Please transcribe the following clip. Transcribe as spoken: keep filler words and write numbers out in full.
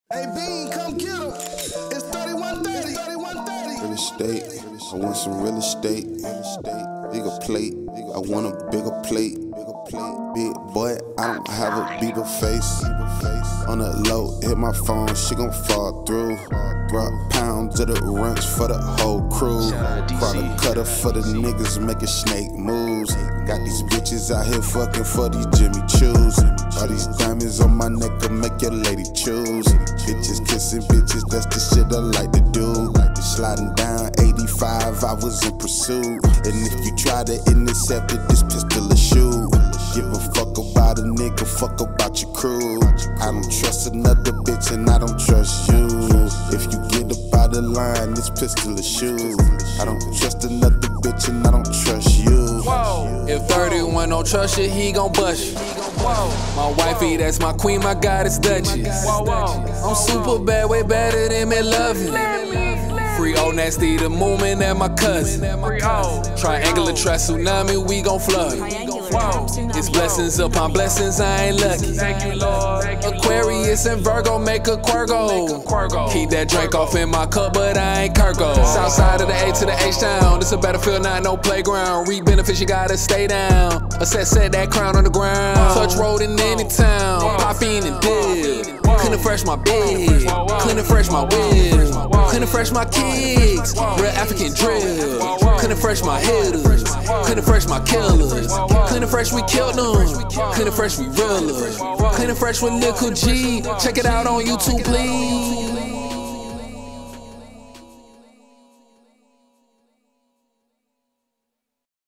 Hey Bean, come get him. It's thirty-one thirty. thirty-one thirty. Real estate. I want some real estate. Bigger plate. I want a bigger plate. Big boy, I don't have a beaver face. On the low, hit my phone, she gon' fall through. Drop pounds of the ranch for the whole crew. Brought a cutter for the niggas making snake moves. Got these bitches out here fucking for these Jimmy Choos. All these diamonds on my neck will make your lady choose. Bitches kissing bitches, that's the shit I like to do. Sliding down eighty-five, I was in pursuit. And if you try to intercept it, this pistol a shoot. Give a fuck about a nigga, fuck about your crew. I don't trust another bitch and I don't trust you. If you get up out the line, this pistol a shoot. I don't trust another bitch and I don't trust you. Whoa. If thirty-one don't trust you, he gon' bust you. Whoa. My wifey, that's my queen, my goddess Duchess. Whoa, whoa. I'm super bad, way better than me loving. Free old nasty, the movement and my cousin. Triangular try tsunami, we gon' flood. Whoa. It's blessings upon blessings, I ain't lucky. Thank you, Lord. Aquarius and Virgo make a Quirgo. Keep that drink off in my cup, but I ain't Kirko. South side of the A to the H-Town. This a battlefield, not no playground. Reap benefits, you gotta stay down. Assess, set that crown on the ground. Touch road in any town. Pop in and dip. Clean and fresh my bed. Clean and fresh my whip. Clean and fresh my kicks. Real African drill. Clean and fresh my hitters. Clean and fresh my killers. Clean and fresh we killed them. Clean and fresh we realer. Clean and fresh with Little G. Check it out on YouTube, please.